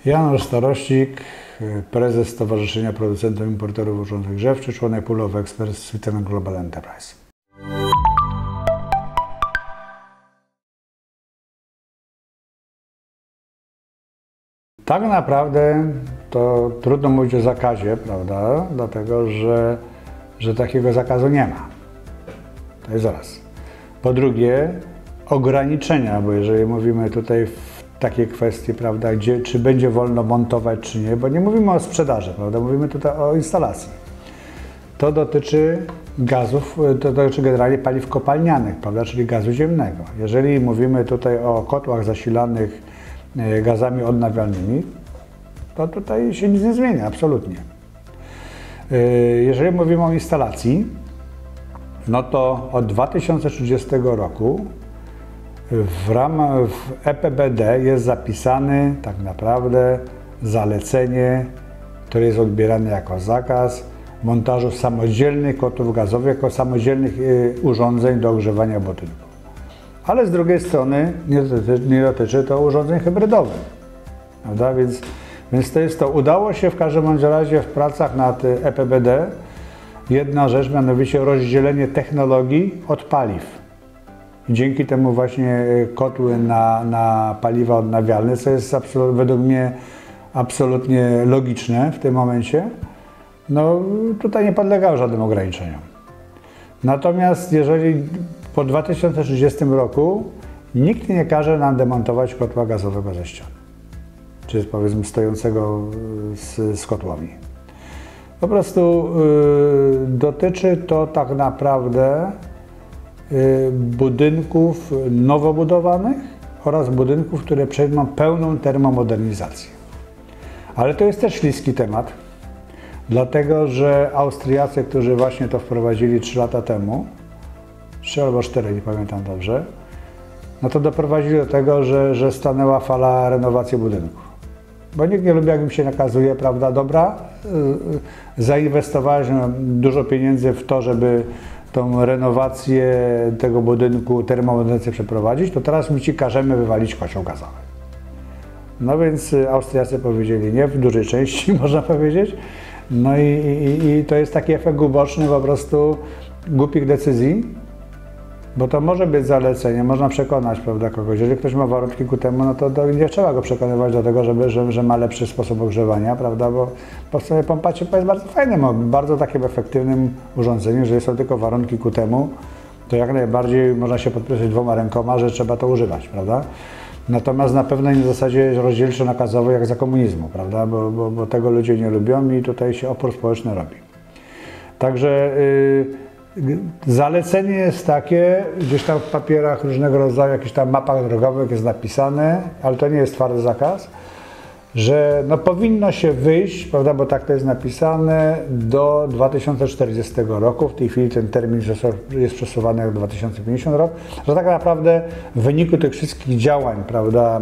Janusz Starościk, prezes Stowarzyszenia Producentów i Importerów Urządzeń Grzewczych, członek Pool of Experts Switzerland Global Enterprise. Tak naprawdę to trudno mówić o zakazie, prawda? Dlatego, że takiego zakazu nie ma. To jest raz. Po drugie, ograniczenia, bo jeżeli mówimy tutaj w takiej kwestii, prawda, czy będzie wolno montować, czy nie, bo nie mówimy o sprzedaży, prawda? Mówimy tutaj o instalacji. To dotyczy gazów, to dotyczy generalnie paliw kopalnianych, prawda, czyli gazu ziemnego. Jeżeli mówimy tutaj o kotłach zasilanych gazami odnawialnymi, to tutaj się nic nie zmienia, absolutnie. Jeżeli mówimy o instalacji, no to od 2030 roku w EPBD jest zapisane tak naprawdę zalecenie, które jest odbierane jako zakaz montażu samodzielnych kotłów gazowych, jako samodzielnych urządzeń do ogrzewania budynku. Ale z drugiej strony nie dotyczy to urządzeń hybrydowych, prawda? Więc to jest to. Udało się w każdym razie w pracach nad EPBD jedna rzecz, mianowicie rozdzielenie technologii od paliw. I dzięki temu właśnie kotły na paliwa odnawialne, co jest według mnie absolutnie logiczne w tym momencie, no tutaj nie podlegało żadnym ograniczeniom. Natomiast jeżeli po 2030 roku nikt nie każe nam demontować kotła gazowego ze ściany, czy powiedzmy stojącego z kotłami. Po prostu dotyczy to tak naprawdę budynków nowo budowanych oraz budynków, które przejdą pełną termomodernizację. Ale to jest też śliski temat, dlatego że Austriacy, którzy właśnie to wprowadzili 3 lata temu, 3 albo 4, nie pamiętam dobrze, no to doprowadzili do tego, że stanęła fala renowacji budynków. Bo nikt nie lubi, jak im się nakazuje, prawda, dobra, zainwestowałeś dużo pieniędzy w to, żeby tą renowację tego budynku, termomodernizację przeprowadzić, to teraz my ci każemy wywalić kocioł gazowy. No więc Austriacy powiedzieli nie, w dużej części można powiedzieć. No i to jest taki efekt uboczny po prostu głupich decyzji, bo to może być zalecenie, można przekonać, prawda, kogoś. Jeżeli ktoś ma warunki ku temu, no to nie trzeba go przekonywać do tego, że ma lepszy sposób ogrzewania, prawda, bo w sumie pompa ciepła jest bardzo fajnym, bardzo takim efektywnym urządzeniem. Jeżeli są tylko warunki ku temu, to jak najbardziej można się podpisać 2 rękoma, że trzeba to używać, prawda. Natomiast na pewno nie w zasadzie rozdzielczo-nakazowej jak za komunizmu, prawda, bo tego ludzie nie lubią i tutaj się opór społeczny robi. Także zalecenie jest takie, gdzieś tam w papierach różnego rodzaju, jakichś tam mapach drogowych jest napisane, ale to nie jest twardy zakaz, że no powinno się wyjść, prawda, bo tak to jest napisane, do 2040 roku. W tej chwili ten termin jest przesuwany do 2050 rok, że tak naprawdę w wyniku tych wszystkich działań, prawda,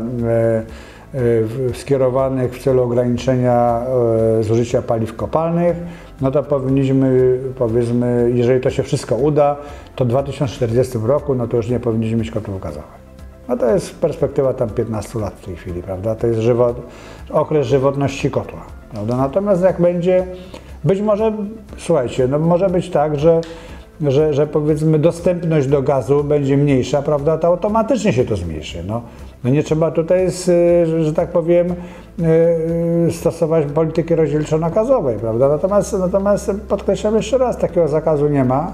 skierowanych w celu ograniczenia zużycia paliw kopalnych, no to powinniśmy, powiedzmy, jeżeli to się wszystko uda, to w 2040 roku, no to już nie powinniśmy mieć kotłów gazowych. No to jest perspektywa tam 15 lat w tej chwili, prawda? To jest okres żywotności kotła, prawda? Natomiast jak będzie, być może, słuchajcie, no może być tak, że powiedzmy dostępność do gazu będzie mniejsza, prawda? To automatycznie się to zmniejszy. No nie trzeba tutaj, że tak powiem, stosować polityki rozdzielczo-nakazowej, prawda? Natomiast podkreślam jeszcze raz, takiego zakazu nie ma.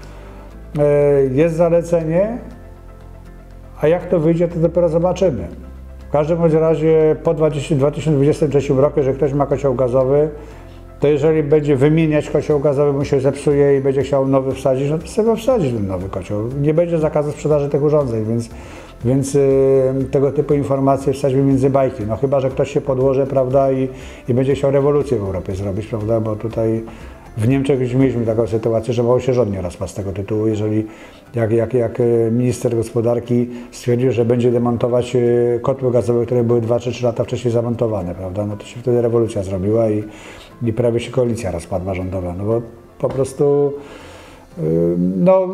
Jest zalecenie, a jak to wyjdzie, to dopiero zobaczymy. W każdym razie po 2023 roku, jeżeli ktoś ma kocioł gazowy, to jeżeli będzie wymieniać kocioł gazowy, mu się zepsuje i będzie chciał nowy wsadzić, no to sobie wsadzić ten nowy kocioł. Nie będzie zakazu sprzedaży tych urządzeń, więc tego typu informacje wsadźmy między bajki. No chyba że ktoś się podłoży, prawda, i będzie chciał rewolucję w Europie zrobić, prawda, bo tutaj w Niemczech już mieliśmy taką sytuację, że mało się rząd nie rozpadł z tego tytułu, jeżeli jak minister gospodarki stwierdził, że będzie demontować kotły gazowe, które były 2 czy 3 lata wcześniej zamontowane, prawda, no to się wtedy rewolucja zrobiła i prawie się koalicja rozpadła rządowa, no bo po prostu no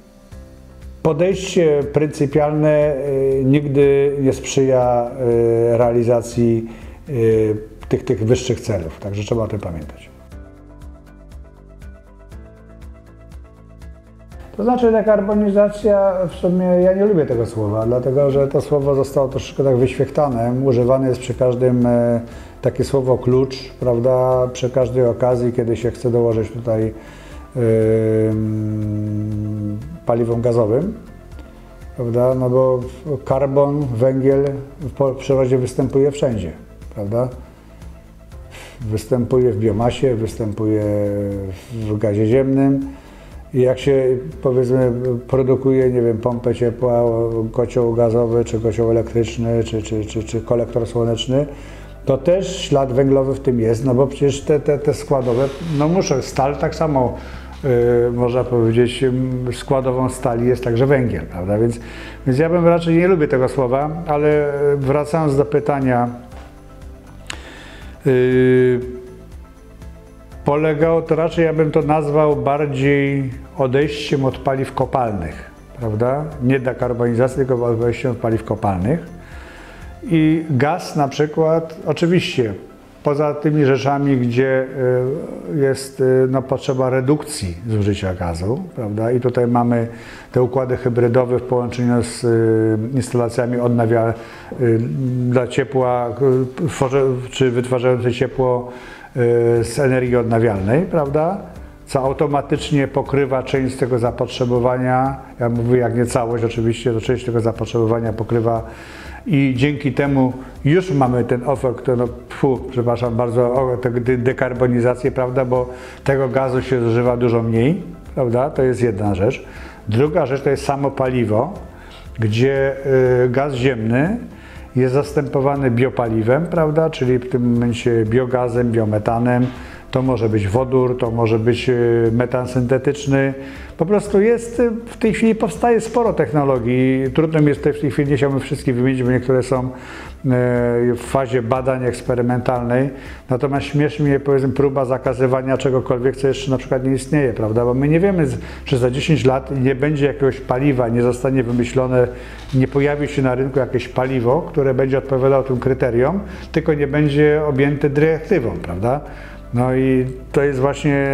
podejście pryncypialne nigdy nie sprzyja realizacji tych wyższych celów. Także trzeba o tym pamiętać. To znaczy dekarbonizacja, w sumie ja nie lubię tego słowa, dlatego że to słowo zostało troszeczkę tak wyświechtane. Używane jest przy każdym takie słowo klucz, prawda, przy każdej okazji, kiedy się chce dołożyć tutaj paliwom gazowym, prawda, no bo karbon, węgiel w przyrodzie występuje wszędzie, prawda. Występuje w biomasie, występuje w gazie ziemnym. I jak się, powiedzmy, produkuje, nie wiem, pompę ciepła, kocioł gazowy, czy kocioł elektryczny, czy kolektor słoneczny, to też ślad węglowy w tym jest, no bo przecież te składowe, no muszą, stal tak samo, można powiedzieć, składową stali jest także węgiel, prawda, więc ja bym raczej nie lubię tego słowa, ale wracając do pytania, polegało to raczej, ja bym to nazwał bardziej odejściem od paliw kopalnych, prawda? Nie dekarbonizacji, tylko odejściem od paliw kopalnych. I gaz na przykład, oczywiście, poza tymi rzeczami, gdzie jest no, potrzeba redukcji zużycia gazu, prawda? I tutaj mamy te układy hybrydowe w połączeniu z instalacjami dla ciepła, czy wytwarzające ciepło z energii odnawialnej, prawda? Co automatycznie pokrywa część z tego zapotrzebowania, ja mówię jak nie całość oczywiście, to część tego zapotrzebowania pokrywa i dzięki temu już mamy ten efekt, no, przepraszam bardzo, dekarbonizację, prawda, bo tego gazu się zużywa dużo mniej, prawda, to jest jedna rzecz. Druga rzecz to jest samo paliwo, gdzie gaz ziemny jest zastępowany biopaliwem, prawda, czyli w tym momencie biogazem, biometanem, to może być wodór, to może być metan syntetyczny. Po prostu jest, w tej chwili powstaje sporo technologii. Trudno mi jest w tej chwili, nie chciałbym wszystkich wymienić, bo niektóre są w fazie badań eksperymentalnej. Natomiast śmieszy mnie, powiedzmy, próba zakazywania czegokolwiek, co jeszcze na przykład nie istnieje, prawda? Bo my nie wiemy, czy za 10 lat nie będzie jakiegoś paliwa, nie zostanie wymyślone, nie pojawi się na rynku jakieś paliwo, które będzie odpowiadało tym kryteriom, tylko nie będzie objęte dyrektywą, prawda? No i to jest właśnie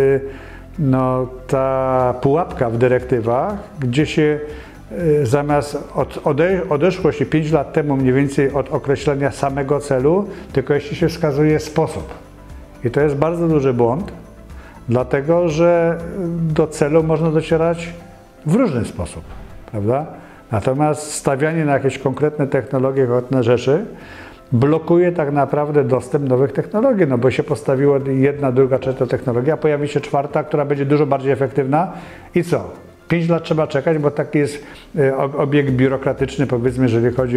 no, ta pułapka w dyrektywach, gdzie się zamiast odeszło się 5 lat temu mniej więcej od określenia samego celu, tylko jeśli się wskazuje sposób. I to jest bardzo duży błąd, dlatego że do celu można docierać w różny sposób, prawda? Natomiast stawianie na jakieś konkretne technologie, konkretne rzeczy blokuje tak naprawdę dostęp nowych technologii, no bo się postawiło jedna, druga, trzecia technologia, pojawi się czwarta, która będzie dużo bardziej efektywna i co? 5 lat trzeba czekać, bo taki jest obieg biurokratyczny, powiedzmy, jeżeli chodzi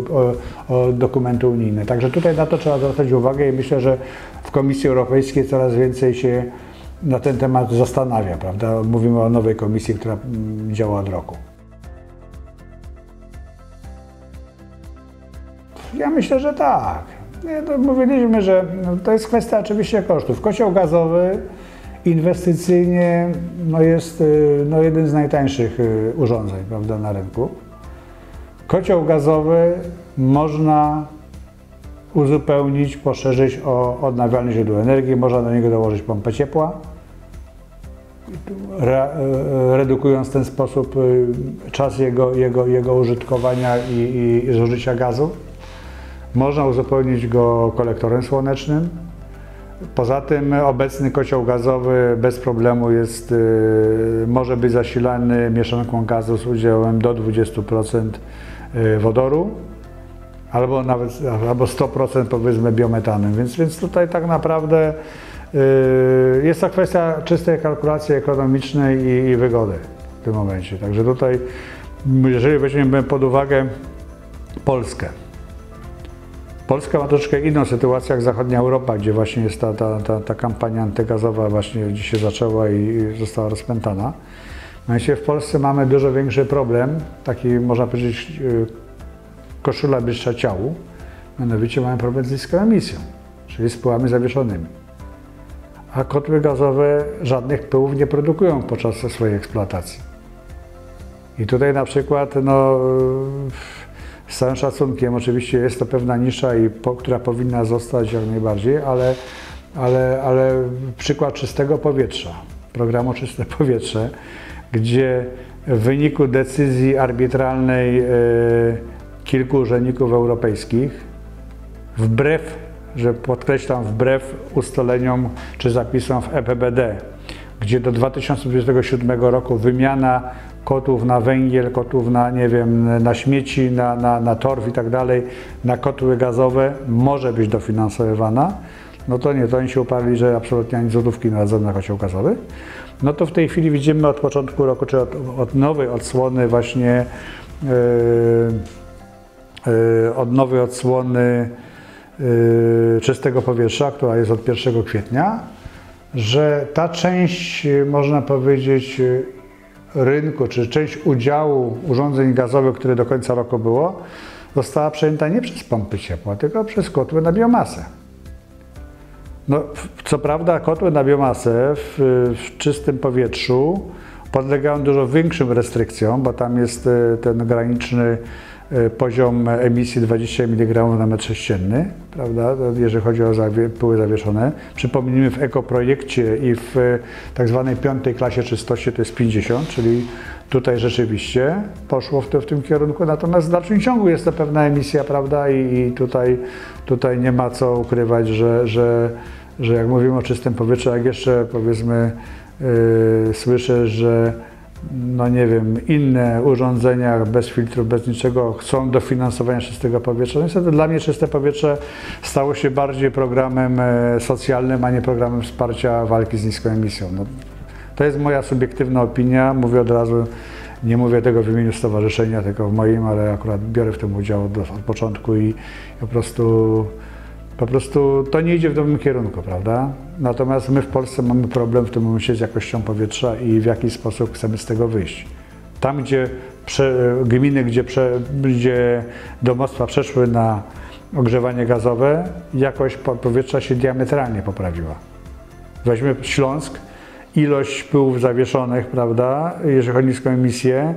o dokumenty unijne. Także tutaj na to trzeba zwracać uwagę i myślę, że w Komisji Europejskiej coraz więcej się na ten temat zastanawia, prawda? Mówimy o nowej komisji, która działa od roku. Ja myślę, że tak. To mówiliśmy, że to jest kwestia oczywiście kosztów. Kocioł gazowy inwestycyjnie no jest no jeden z najtańszych urządzeń, prawda, na rynku. Kocioł gazowy można uzupełnić, poszerzyć o odnawialne źródło energii, można do niego dołożyć pompę ciepła, redukując w ten sposób czas jego użytkowania i zużycia gazu. Można uzupełnić go kolektorem słonecznym. Poza tym obecny kocioł gazowy bez problemu jest, może być zasilany mieszanką gazu z udziałem do 20% wodoru, albo nawet 100% powiedzmy biometanem. Więc tutaj tak naprawdę jest to kwestia czystej kalkulacji ekonomicznej i wygody w tym momencie. Także tutaj, jeżeli weźmiemy pod uwagę Polskę, Polska ma troszkę inną sytuację jak zachodnia Europa, gdzie właśnie jest ta kampania antygazowa właśnie gdzie się zaczęła i została rozpętana. Mianowicie w Polsce mamy dużo większy problem, taki można powiedzieć koszula bliższa ciału, mianowicie mamy problem z niską emisją, czyli z pyłami zawieszonymi. A kotły gazowe żadnych pyłów nie produkują podczas swojej eksploatacji. I tutaj na przykład no, Z całym szacunkiem, oczywiście jest to pewna nisza, która powinna zostać jak najbardziej, ale przykład czystego powietrza, programu Czyste Powietrze, gdzie w wyniku decyzji arbitralnej kilku urzędników europejskich, wbrew ustaleniom czy zapisom w EPBD, gdzie do 2027 roku wymiana kotłów na węgiel, kotłów na, nie wiem, na śmieci, na torf i tak dalej, na kotły gazowe może być dofinansowywana, no to nie, to oni się uparli, że absolutnie ani złotówki nie dadzą na kocioł gazowy. No to w tej chwili widzimy od początku roku, czy od nowej odsłony właśnie, od nowej odsłony czystego powietrza, która jest od 1 kwietnia, że ta część, można powiedzieć, rynku, czy część udziału urządzeń gazowych, które do końca roku było, została przejęta nie przez pompy ciepła, tylko przez kotły na biomasę. No, co prawda kotły na biomasę w czystym powietrzu podlegają dużo większym restrykcjom, bo tam jest ten graniczny poziom emisji 20 mg na metr sześcienny, prawda, jeżeli chodzi o pyły zawieszone. Przypomnijmy, w ekoprojekcie i w tak zwanej 5. klasie czystości to jest 50, czyli tutaj rzeczywiście poszło w tym kierunku, natomiast w dalszym ciągu jest to pewna emisja, prawda, i tutaj nie ma co ukrywać, że jak mówimy o czystym powietrzu, jak jeszcze powiedzmy słyszę, że no nie wiem, inne urządzenia bez filtrów, bez niczego chcą dofinansowania czystego powietrza. Niestety dla mnie czyste powietrze stało się bardziej programem socjalnym, a nie programem wsparcia walki z niską emisją. No, to jest moja subiektywna opinia, mówię od razu, nie mówię tego w imieniu stowarzyszenia, tylko w moim, ale akurat biorę w tym udział od początku i po prostu to nie idzie w dobrym kierunku, prawda? Natomiast my w Polsce mamy problem w tym momencie z jakością powietrza i w jaki sposób chcemy z tego wyjść. Tam, gdzie gminy, gdzie domostwa przeszły na ogrzewanie gazowe, jakość powietrza się diametralnie poprawiła. Weźmy Śląsk, ilość pyłów zawieszonych, prawda, jeżeli chodzi o niską emisję,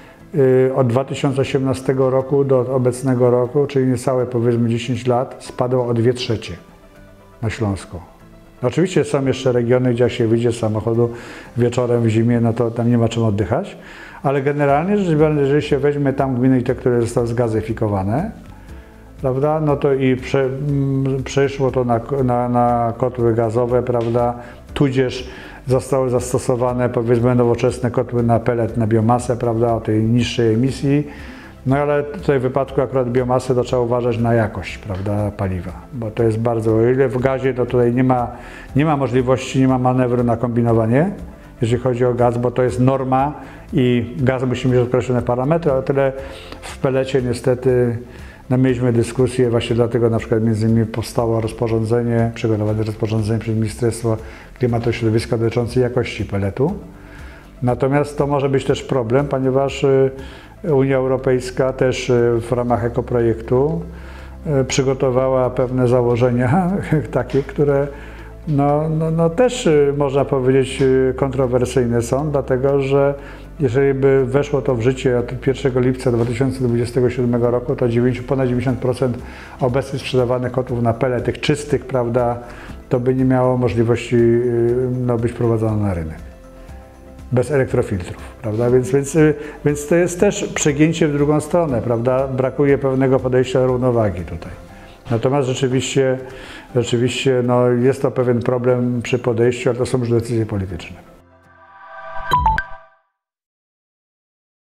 od 2018 roku do obecnego roku, czyli niecałe powiedzmy 10 lat, spadło o 2/3 na Śląsku. Oczywiście są jeszcze regiony, gdzie jak się wyjdzie z samochodu wieczorem w zimie, no to tam nie ma czym oddychać, ale generalnie rzecz biorąc, jeżeli się weźmie tam gminy i te, które zostały zgazyfikowane, prawda, no to i przeszło to na kotły gazowe, prawda, tudzież zostały zastosowane powiedzmy nowoczesne kotły na pelet, na biomasę, prawda, o tej niższej emisji. No ale tutaj w wypadku akurat biomasy to trzeba uważać na jakość, prawda, paliwa, bo to jest bardzo, o ile w gazie to tutaj nie ma możliwości, nie ma manewru na kombinowanie, jeżeli chodzi o gaz, bo to jest norma i gaz musi mieć określone parametry, ale tyle w pelecie niestety. No, mieliśmy dyskusję, właśnie dlatego na przykład między innymi powstało rozporządzenie, przygotowane rozporządzenie przez Ministerstwo Klimatu i Środowiska dotyczące jakości peletu. Natomiast to może być też problem, ponieważ Unia Europejska też w ramach ekoprojektu przygotowała pewne założenia takie, które no też można powiedzieć kontrowersyjne są, dlatego że jeżeli by weszło to w życie od 1 lipca 2027 roku, to ponad 90% obecnie sprzedawanych kotłów na pelet, tych czystych, prawda, to by nie miało możliwości być wprowadzone na rynek. Bez elektrofiltrów, prawda? Więc to jest też przegięcie w drugą stronę, prawda? Brakuje pewnego podejścia równowagi tutaj. Natomiast rzeczywiście no, jest to pewien problem przy podejściu, ale to są już decyzje polityczne.